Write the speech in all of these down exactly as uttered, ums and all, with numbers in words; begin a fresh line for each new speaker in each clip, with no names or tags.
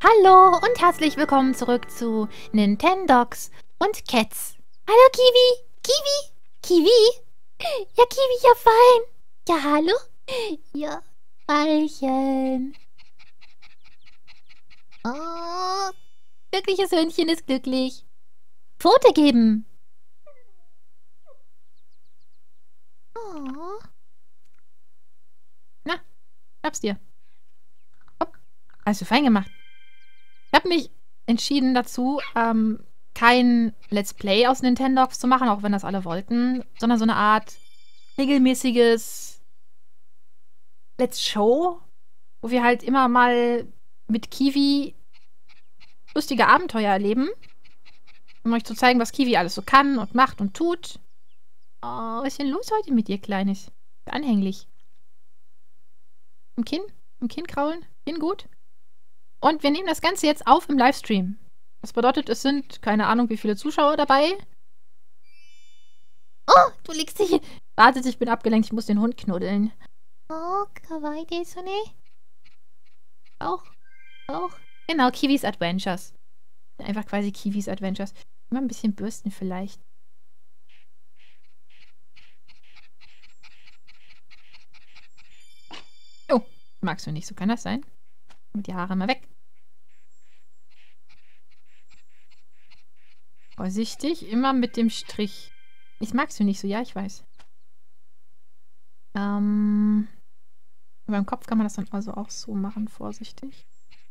Hallo und herzlich willkommen zurück zu Nintendogs und Cats. Hallo Kiwi! Kiwi! Kiwi? Ja, Kiwi, ja fein! Ja, hallo? Ja, Weilchen. Oh, glückliches Hündchen ist glücklich. Pfote geben! Oh. Na, hab's dir. Hopp, hast du fein gemacht. Ich habe mich entschieden dazu, ähm, kein Let's Play aus Nintendogs zu machen, auch wenn das alle wollten, sondern so eine Art regelmäßiges Let's Show, wo wir halt immer mal mit Kiwi lustige Abenteuer erleben, um euch zu zeigen, was Kiwi alles so kann und macht und tut. Oh, was ist denn los heute mit dir, Kleines? Anhänglich. Im Kinn? Im Kinn kraulen? Kinn gut? Und wir nehmen das Ganze jetzt auf im Livestream. Das bedeutet, es sind keine Ahnung, wie viele Zuschauer dabei. Oh, du legst dich... Wartet, ich bin abgelenkt, ich muss den Hund knuddeln. Oh, kawaii desu ne? Auch, auch. Genau, Kiwis Adventures. Einfach quasi Kiwis Adventures. Immer ein bisschen bürsten vielleicht. Oh, magst du nicht, so kann das sein. Mit die Haare mal weg. Vorsichtig, immer mit dem Strich. Ich magst du nicht so, ja, ich weiß. Ähm, beim Kopf kann man das dann also auch so machen, vorsichtig.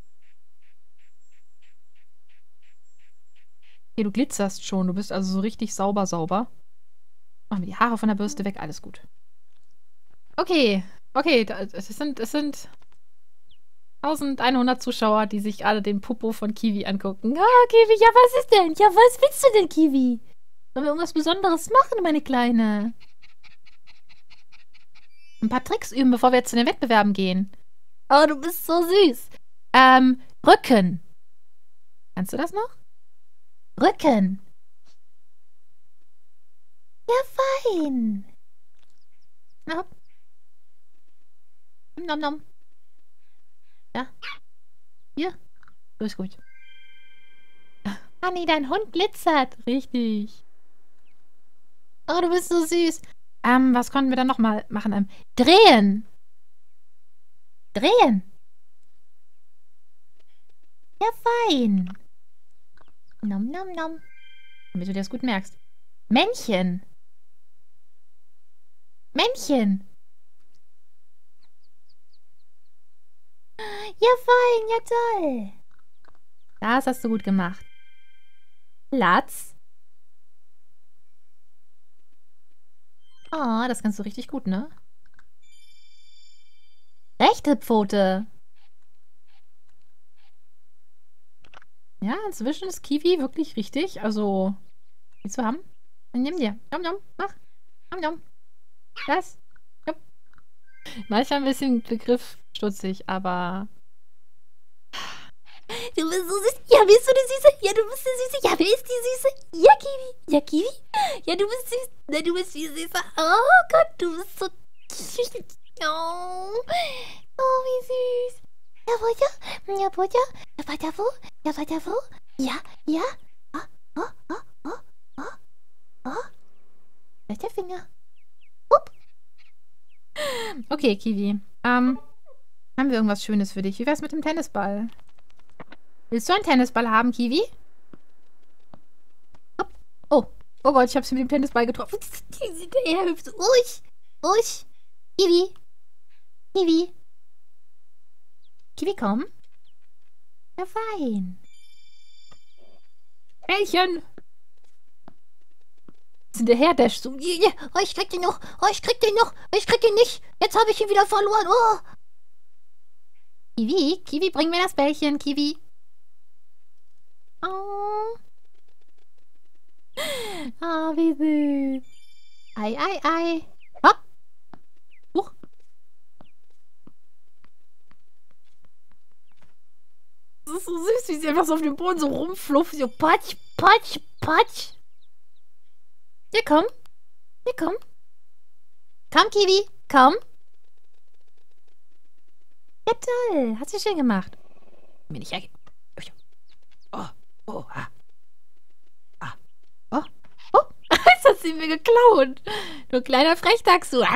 Okay, du glitzerst schon, du bist also so richtig sauber, sauber. Machen wir die Haare von der Bürste weg, alles gut. Okay, okay, es sind, es sind eintausendeinhundert Zuschauer, die sich alle den Popo von Kiwi angucken. Ah, Kiwi, ja, was ist denn? Ja, was willst du denn, Kiwi? Sollen wir irgendwas Besonderes machen, meine Kleine? Ein paar Tricks üben, bevor wir jetzt zu den Wettbewerben gehen. Oh, du bist so süß. Ähm, Rücken. Kannst du das noch? Rücken. Ja, fein. Na, hopp. Nom, nom. Ja. Hier. So ist gut. Hanni, dein Hund glitzert. Richtig. Oh, du bist so süß. Ähm, was konnten wir dann nochmal machen? Ähm, drehen. Drehen. Ja, fein. Nom, nom, nom. Damit du dir das gut merkst. Männchen. Männchen. Ja, fein. Ja, toll. Das hast du gut gemacht. Platz. Oh, das kannst du richtig gut, ne? Rechte Pfote. Ja, inzwischen ist Kiwi wirklich richtig. Also, willst du haben? Dann nimm dir. Nom, nom, mach. Nom, nom. Das. Jupp. Manchmal ein bisschen begriffsstutzig, aber... Du bist so süß. Ja, bist du die Süße? Ja, du bist die Süße. Ja, wer ist die Süße? Ja, Kiwi. Ja, Kiwi. Ja, du bist süß. Ja, du bist viel süßer. Oh Gott, du bist so... Oh, oh wie süß. Ja, Butter. Ja, Butter. Ja, Butter wo? Ja, Butter wo? Ja, ja. Oh, oh, oh, oh, oh, oh. Da ist der Finger. Upp. Okay, Kiwi. Ähm, haben wir irgendwas Schönes für dich? Wie wär's mit dem Tennisball? Willst du einen Tennisball haben, Kiwi? Hopp. Oh, oh Gott, ich hab's mit dem Tennisball getroffen. Er hüpft. Usch, usch. Kiwi. Kiwi. Kiwi, komm. Ja, fein. Bällchen. Hinterher dash so. Oh, ich krieg den noch. Oh, ich krieg den noch. Oh, ich krieg den nicht. Jetzt habe ich ihn wieder verloren. Oh. Kiwi, Kiwi, bring mir das Bällchen, Kiwi. Oh. Ah, oh, wie süß. Ei, ei, ei. Hopp. Huch. Das ist so süß, wie sie einfach so auf dem Boden so rumflufft. So patsch, patsch, patsch. Ja, komm. Ja, komm. Komm, Kiwi. Komm. Ja, toll. Hast du schön gemacht. Bin ich ja... Oh, ah. Ah. Oh, oh. Jetzt hat sie mir geklaut. Du kleiner Frechdachs, du.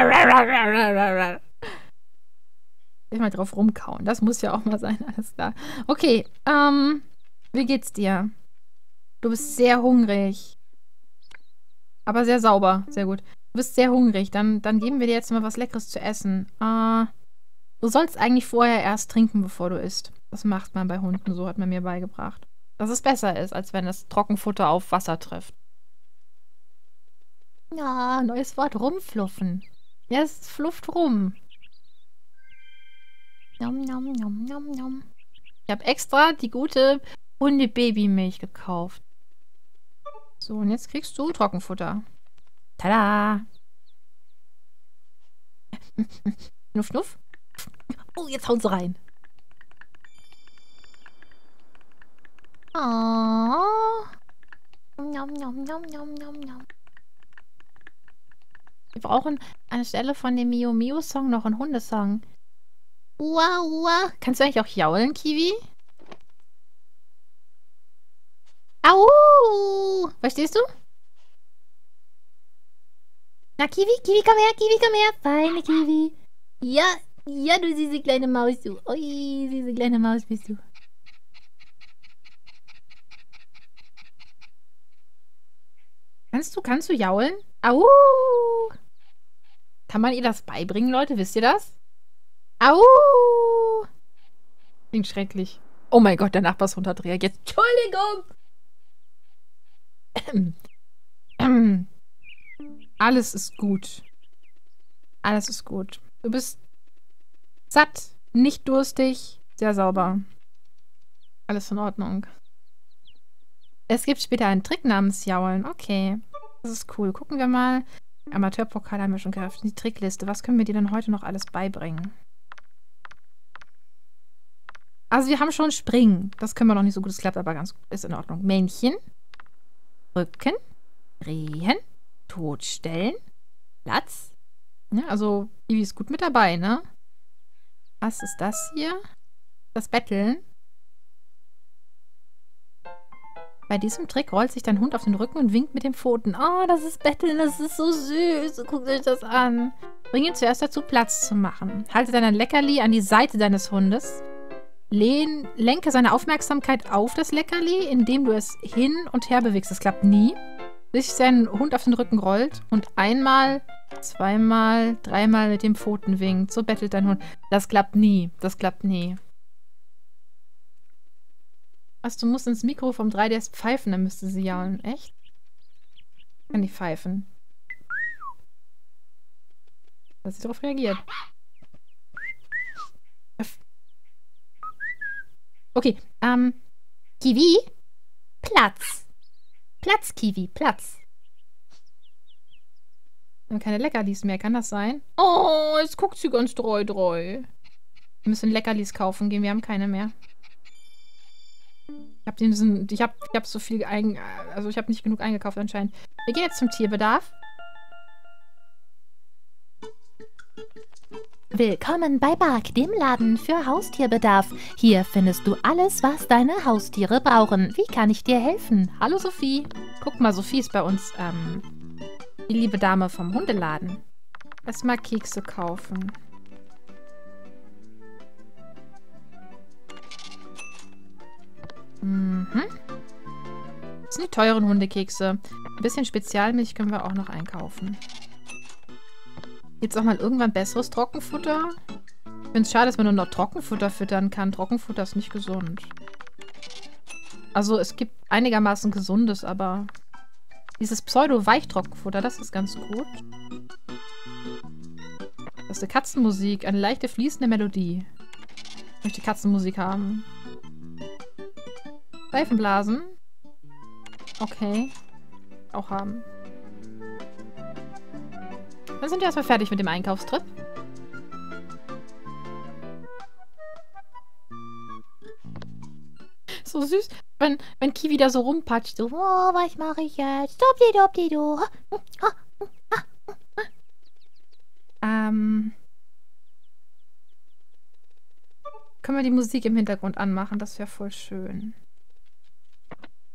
Ich mal drauf rumkauen. Das muss ja auch mal sein, alles klar. Okay, ähm, wie geht's dir? Du bist sehr hungrig. Aber sehr sauber. Sehr gut. Du bist sehr hungrig. Dann, dann geben wir dir jetzt mal was Leckeres zu essen. Äh, du sollst eigentlich vorher erst trinken, bevor du isst. Das macht man bei Hunden, so hat man mir beigebracht. Dass es besser ist, als wenn das Trockenfutter auf Wasser trifft. Ja, neues Wort, rumfluffen. Ja, es flufft rum. Nom, nom, nom, nom, nom. Ich habe extra die gute Hunde-Babymilch gekauft. So, und jetzt kriegst du Trockenfutter. Tada! Nuff, nuff. Oh, jetzt hauen sie rein. Oh. Nom, nom, nom, nom, nom, nom. Wir brauchen anstelle von dem Mio Mio Song noch einen Hundesong. Wow, wow. Kannst du eigentlich auch jaulen, Kiwi? Au! Verstehst du? Na, Kiwi, Kiwi, komm her, Kiwi, komm her. Feine Kiwi. Ja, ja, du süße kleine Maus, du. Ui, süße kleine Maus bist du. Kannst du, kannst du jaulen? Au! Kann man ihr das beibringen, Leute? Wisst ihr das? Au! Klingt schrecklich. Oh mein Gott, der Nachbarshund hat reagiert. Entschuldigung! Ähm. Ähm. Alles ist gut. Alles ist gut. Du bist satt, nicht durstig, sehr sauber. Alles in Ordnung. Es gibt später einen Trick namens Jaulen. Okay. Das ist cool. Gucken wir mal. Amateurpokal haben wir schon gehabt. Die Trickliste. Was können wir dir denn heute noch alles beibringen? Also wir haben schon Springen. Das können wir noch nicht so gut. Es klappt aber ganz gut. Ist in Ordnung. Männchen. Rücken. Drehen. Totstellen. Platz. Ja, also Ivi ist gut mit dabei, ne? Was ist das hier? Das Betteln. Bei diesem Trick rollt sich dein Hund auf den Rücken und winkt mit den Pfoten. Oh, das ist Betteln, das ist so süß. Guckt euch das an. Bring ihn zuerst dazu, Platz zu machen. Halte dein Leckerli an die Seite deines Hundes. Lehn, lenke seine Aufmerksamkeit auf das Leckerli, indem du es hin und her bewegst. Das klappt nie. Bis sich dein Hund auf den Rücken rollt und einmal, zweimal, dreimal mit den Pfoten winkt. So bettelt dein Hund. Das klappt nie. Das klappt nie. Was, du musst ins Mikro vom drei D S pfeifen, dann müsste sie jaulen. Echt? Kann die pfeifen. Dass sie darauf reagiert. Okay, ähm, Kiwi, Platz. Platz, Kiwi, Platz. Wir haben keine Leckerlis mehr, kann das sein? Oh, jetzt guckt sie ganz treu, treu. Wir müssen Leckerlis kaufen gehen, wir haben keine mehr. Ich habe diesen, ich habe ich hab so viel, ein, also ich habe nicht genug eingekauft anscheinend. Wir gehen jetzt zum Tierbedarf.
Willkommen bei Bark, dem Laden für Haustierbedarf. Hier findest du alles, was deine Haustiere brauchen. Wie kann ich dir helfen?
Hallo Sophie. Guck mal, Sophie ist bei uns, ähm, die liebe Dame vom Hundeladen. Erstmal Kekse kaufen. Mhm. Das sind die teuren Hundekekse. Ein bisschen Spezialmilch können wir auch noch einkaufen. Jetzt auch mal irgendwann besseres Trockenfutter? Ich finde es schade, dass man nur noch Trockenfutter füttern kann. Trockenfutter ist nicht gesund. Also es gibt einigermaßen gesundes, aber dieses Pseudo-Weichtrockenfutter, das ist ganz gut. Das ist eine Katzenmusik, eine leichte fließende Melodie. Ich möchte Katzenmusik haben. Seifenblasen. Okay. Auch haben. Dann sind wir erstmal fertig mit dem Einkaufstrip. So süß, wenn, wenn Kiwi da so rumpatscht. So, oh, was mache ich jetzt? Dupdi-dupdi-du. Ähm. Können wir die Musik im Hintergrund anmachen? Das wäre voll schön.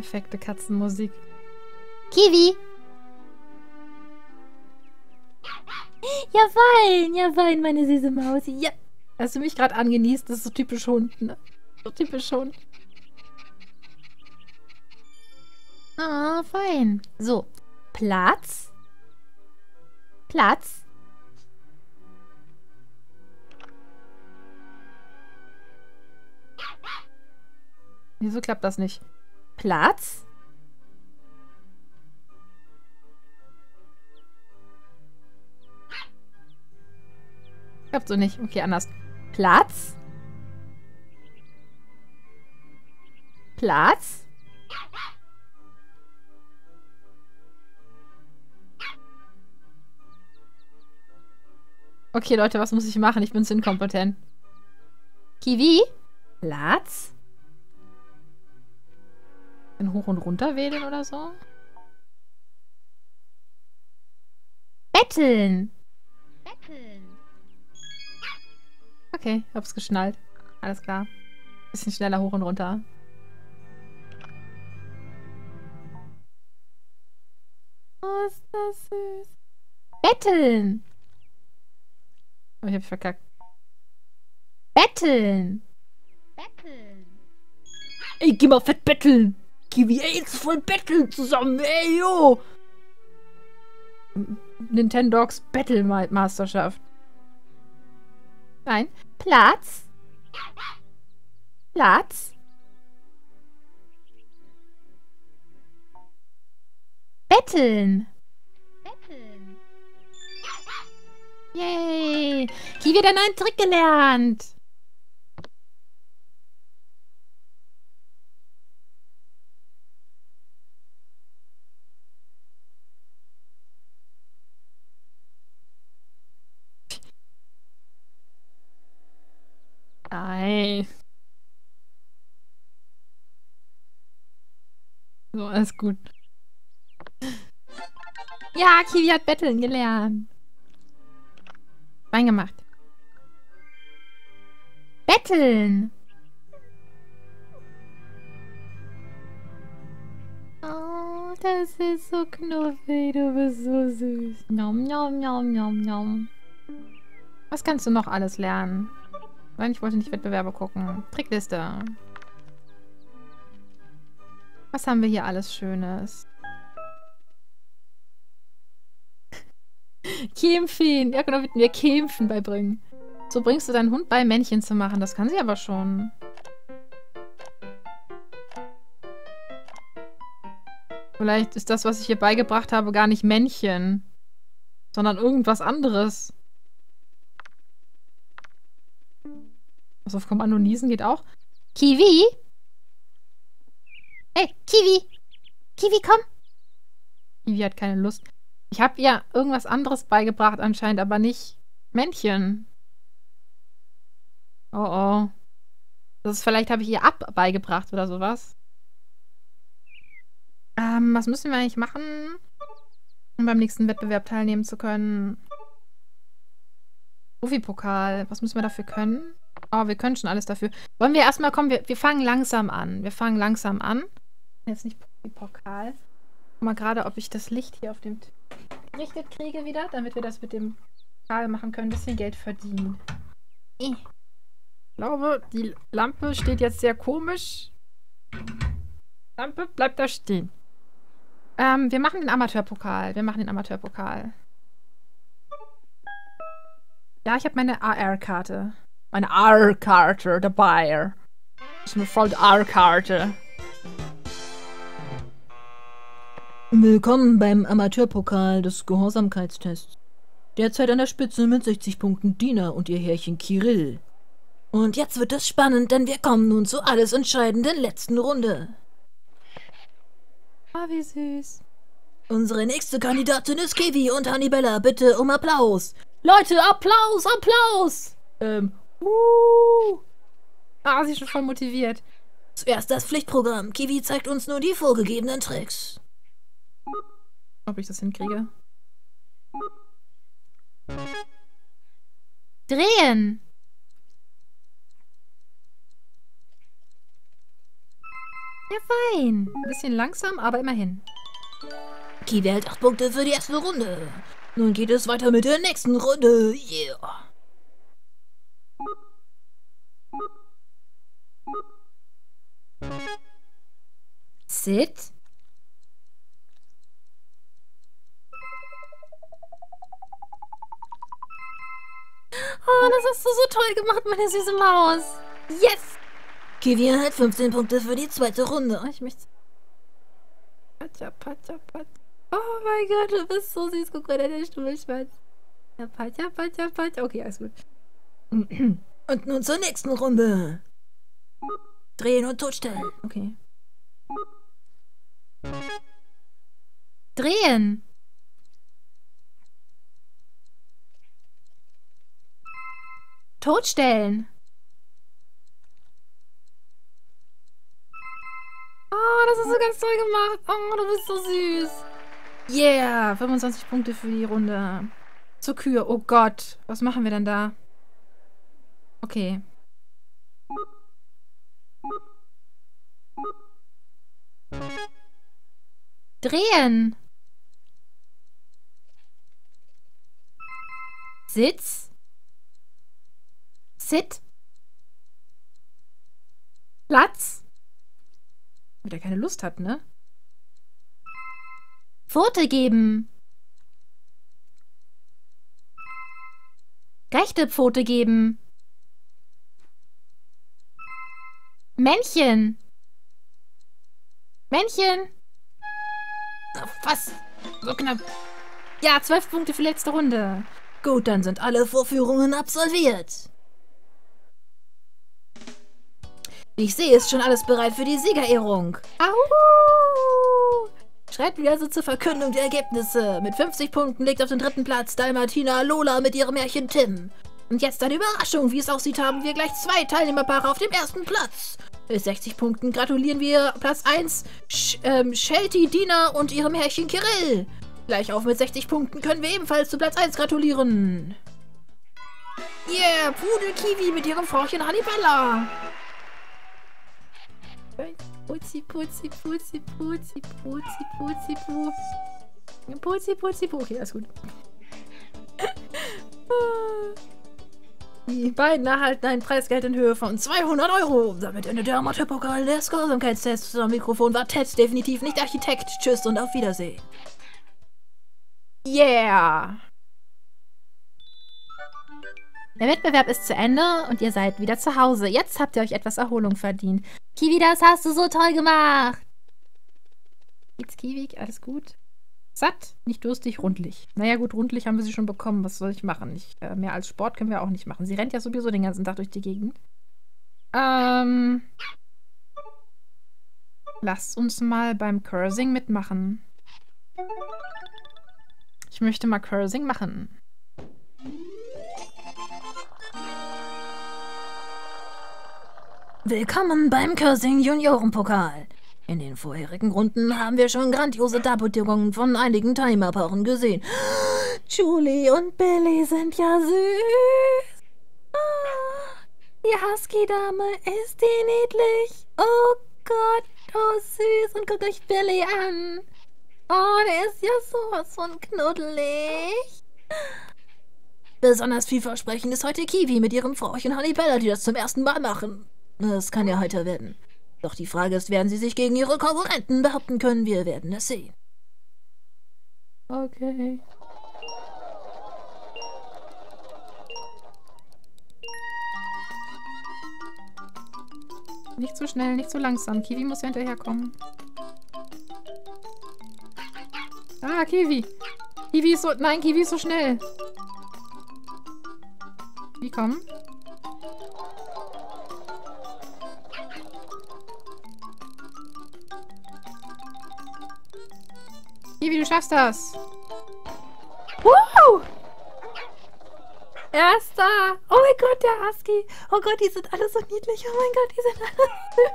perfekte Katzenmusik.
Kiwi! Ja, fein, ja, fein, meine süße Maus. Ja.
Hast du mich gerade angenießt? Das ist so typisch Hund, ne? So typisch Hund.
Ah, fein. So, Platz. Platz.
Wieso klappt das nicht?
Platz.
Klappt so nicht. Okay, anders.
Platz. Platz.
Okay, Leute, was muss ich machen? Ich bin zu inkompetent.
Kiwi.
Platz? Dann hoch und runter wählen oder so?
Betteln.
Betteln. Okay, hab's geschnallt. Alles klar. Bisschen schneller hoch und runter.
Oh, ist das süß. Betteln.
Oh, ich hab verkackt.
Betteln.
Betteln. Ey, geh mal fett betteln. Kiwi, ey, jetzt voll betteln zusammen. Ey, yo. Nintendogs Battle Meisterschaft.
Nein. Platz. Platz. Betteln.
Betteln.
Yay. Kiwi hat einen neuen Trick gelernt.
Nein. So, alles gut.
Ja, Kiwi hat Betteln gelernt.
Fein gemacht.
Betteln. Oh, das ist so knuffig. Du bist so süß. Nom, nom, nom, nom, nom.
Was kannst du noch alles lernen? Nein, ich wollte nicht Wettbewerbe gucken. Trickliste. Was haben wir hier alles Schönes? Kämpfen. Ja, genau, wir Kämpfen beibringen. So bringst du deinen Hund bei, Männchen zu machen. Das kann sie aber schon. Vielleicht ist das, was ich ihr beigebracht habe, gar nicht Männchen, sondern irgendwas anderes. Was auf Kommando niesen geht auch.
Kiwi? Ey, Kiwi! Kiwi, komm!
Kiwi hat keine Lust. Ich habe ihr irgendwas anderes beigebracht anscheinend, aber nicht Männchen. Oh oh. Das ist, vielleicht habe ich ihr ab beigebracht oder sowas. Ähm, was müssen wir eigentlich machen, um beim nächsten Wettbewerb teilnehmen zu können? Profi-Pokal. Was müssen wir dafür können? Oh, wir können schon alles dafür. Wollen wir erstmal kommen? Wir, wir fangen langsam an. Wir fangen langsam an. Jetzt nicht Profi-Pokal. Guck mal gerade, ob ich das Licht hier auf dem Tisch gerichtet kriege wieder, damit wir das mit dem Pokal machen können. Ein bisschen Geld verdienen. Ich glaube, die Lampe steht jetzt sehr komisch. Lampe, bleibt da stehen. Ähm, wir machen den Amateurpokal. Wir machen den Amateurpokal. Ja, ich habe meine A R-Karte. Meine A R-Karte dabei. Das ist eine voll A R-Karte. Willkommen beim Amateurpokal des Gehorsamkeitstests. Derzeit an der Spitze mit sechzig Punkten Dina und ihr Herrchen Kirill. Und jetzt wird es spannend, denn wir kommen nun zur alles entscheidenden letzten Runde.
Ah, wie süß.
Unsere nächste Kandidatin ist Kiwi und Hannibella. Bitte um Applaus. Leute, Applaus, Applaus! Ähm, uh. Ah, sie ist schon voll motiviert. Zuerst das Pflichtprogramm. Kiwi zeigt uns nur die vorgegebenen Tricks. Ob ich das hinkriege?
Drehen. Ja, fein.
Ein bisschen langsam, aber immerhin.
Kiwi hält acht Punkte für die erste Runde. Nun geht es weiter mit der nächsten Runde. Yeah.
Sit.
Oh, das hast du so toll gemacht, meine süße Maus.
Yes!
Kiwi hat fünfzehn Punkte für die zweite Runde.
Oh, ich möchte... Patja, patja, patja. Oh mein Gott, du bist so süß. Guck mal, der Stuhlschwanz. Ja, patja, patja, patja. Okay, alles gut.
Und nun zur nächsten Runde. Drehen und totstellen.
Okay.
Drehen. Totstellen.
Oh, das hast du ganz toll gemacht. Oh, du bist so süß. Yeah, fünfundzwanzig Punkte für die Runde. Zur Kür. Oh Gott. Was machen wir denn da? Okay.
Drehen. Sitz. Sit.
Platz. Weil der keine Lust hat, ne?
Pfote geben. Rechte Pfote geben. Männchen. Männchen.
Was? So knapp. Ja, zwölf Punkte für letzte Runde.
Gut, dann sind alle Vorführungen absolviert. Wie ich sehe, ist schon alles bereit für die Siegerehrung.
Au!
Schreibt mir also zur Verkündung der Ergebnisse. Mit fünfzig Punkten liegt auf dem dritten Platz Dalmatina Lola mit ihrem Märchen Tim. Und jetzt eine Überraschung. Wie es aussieht, haben wir gleich zwei Teilnehmerpaare auf dem ersten Platz. Mit sechzig Punkten gratulieren wir Platz eins Sch ähm, Shelty Dina und ihrem Herrchen Kirill. Gleich auf mit sechzig Punkten können wir ebenfalls zu Platz eins gratulieren. Yeah, Pudel Kiwi mit ihrem Frauchen Hannibella.
Putzi, putzi, putzi, putzi, putzi, putzi, putzi. Putzi, putzi, putzi. Okay, alles gut. Die beiden erhalten ein Preisgeld in Höhe von zweihundert Euro. Damit endet der Amateurpokal der Skorsamkeitstest. Am Mikrofon war Ted, definitiv nicht Architekt. Tschüss und auf Wiedersehen. Yeah!
Der Wettbewerb ist zu Ende und ihr seid wieder zu Hause. Jetzt habt ihr euch etwas Erholung verdient. Kiwi, das hast du so toll gemacht.
Geht's Kiwi? Alles gut? Satt, nicht durstig, rundlich. Naja gut, rundlich haben wir sie schon bekommen. Was soll ich machen? Ich, äh, mehr als Sport können wir auch nicht machen. Sie rennt ja sowieso den ganzen Tag durch die Gegend. Ähm... Lasst uns mal beim Cursing mitmachen. Ich möchte mal Cursing machen.
Willkommen beim Cursing Juniorenpokal. In den vorherigen Runden haben wir schon grandiose Darbieterungen von einigen Teilnehmerpaaren gesehen. Julie und Billy sind ja süß. Oh, die Husky-Dame, ist die niedlich. Oh Gott, oh süß. Und guckt euch Billy an. Oh, der ist ja sowas von knuddelig. Besonders vielversprechend ist heute Kiwi mit ihrem Frauchen Hannibella, die das zum ersten Mal machen. Das kann ja heiter werden. Doch die Frage ist, werden sie sich gegen ihre Konkurrenten behaupten können? Wir werden es sehen.
Okay. Nicht zu schnell, nicht zu langsam. Kiwi muss ja hinterherkommen. Ah, Kiwi. Kiwi ist so... Nein, Kiwi ist so schnell. Wie kommen? Kiwi, du schaffst das. Wow! Erster! Oh mein Gott, der Husky! Oh Gott, die sind alle so niedlich. Oh mein Gott, die sind alle süß.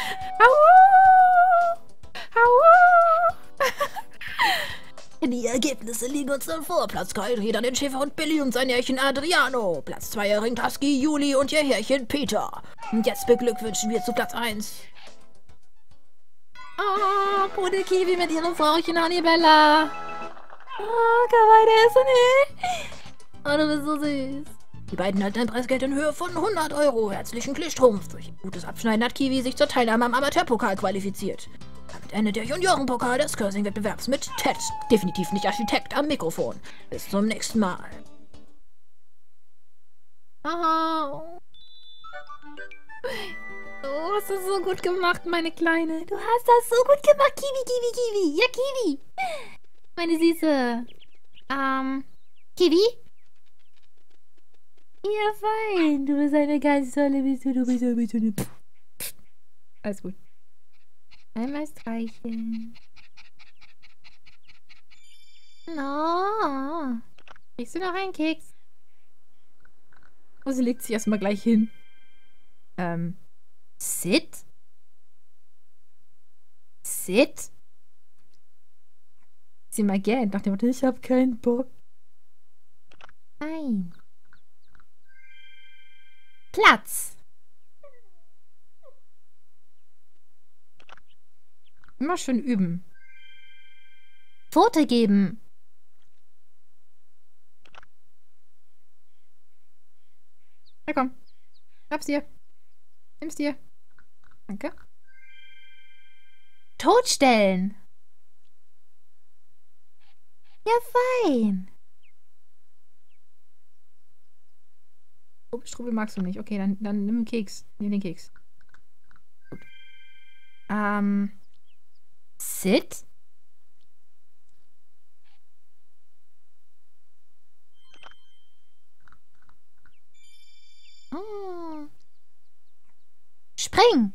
Au! Au!
Die Ergebnisse liegen uns im Vorplatz. Kyle Räder den Schäfer und Billy und sein Herrchen Adriano. Platz zwei erringt Husky, Julie und ihr Herrchen Peter. Und jetzt beglückwünschen wir zu Platz eins
Oh, Pudelkiwi mit ihrem Frauchen Hannibella. Oh, kawaii desu ne.
Oh, du bist so süß. Die beiden halten ein Preisgeld in Höhe von hundert Euro. Herzlichen Glückstrumpf. Durch gutes Abschneiden hat Kiwi sich zur Teilnahme am Amateurpokal qualifiziert. Damit endet der Juniorenpokal des Cursing-Wettbewerbs mit Ted. Definitiv nicht Architekt am Mikrofon. Bis zum nächsten Mal.
Oh. Du hast das so gut gemacht, meine Kleine. Du hast das so gut gemacht, Kiwi, Kiwi, Kiwi. Ja, Kiwi. Meine Süße. Ähm, Kiwi? Ja, fein. Du bist eine ganz tolle, bist du, du bist, du bist eine... Alles gut. Einmal streicheln. No. Kriegst du noch einen Keks? Oh, sie legt sich erstmal gleich hin. Ähm. Sit? Sit? Sie mal gern nach dem Motto, ich hab keinen Bock. Nein. Platz. Immer schön üben. Pfote geben. Na komm. Hab's dir. Nimm's dir. Danke. Totstellen. Ja, fein. Strubel magst du nicht. Okay, dann, dann nimm einen Keks. Nimm den Keks. Gut. Ähm. Sit? Oh. Spring!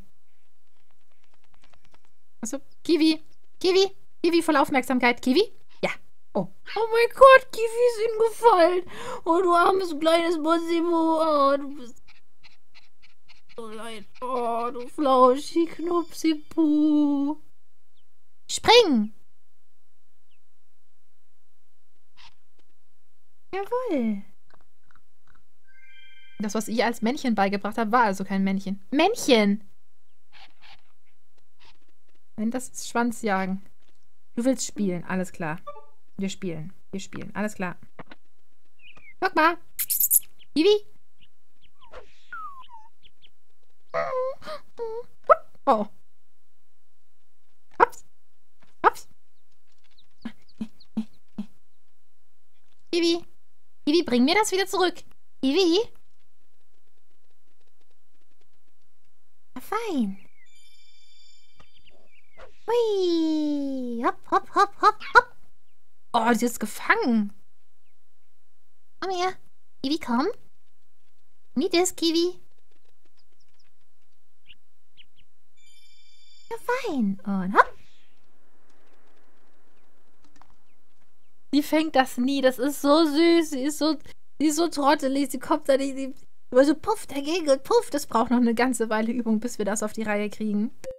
Achso, Kiwi. Kiwi. Kiwi, voll Aufmerksamkeit. Kiwi? Ja. Oh.
Oh mein Gott, Kiwi ist ihm gefallen. Oh, du armes kleines Bossimo. Oh, du bist so leid. Oh, du Flauschi, Knupsi, Puh.
Spring! Jawohl. Das, was ich als Männchen beigebracht habe, war also kein Männchen. Männchen! Nein, das ist Schwanzjagen. Du willst spielen, alles klar. Wir spielen, wir spielen, alles klar. Guck mal. Kiwi? Oh. Hops. Hops. Kiwi. Kiwi, bring mir das wieder zurück. Kiwi? Ja, fein. Hui. Hopp, hopp, hopp, hopp, hopp. Oh, sie ist gefangen. Komm her. Kiwi, komm. Miet es, Kiwi. Ja, fein. Und hopp. Sie fängt das nie. Das ist so süß. Sie ist so, sie ist so trottelig. Sie kommt da nicht. Sie, so puff dagegen und puff. Das braucht noch eine ganze Weile Übung, bis wir das auf die Reihe kriegen.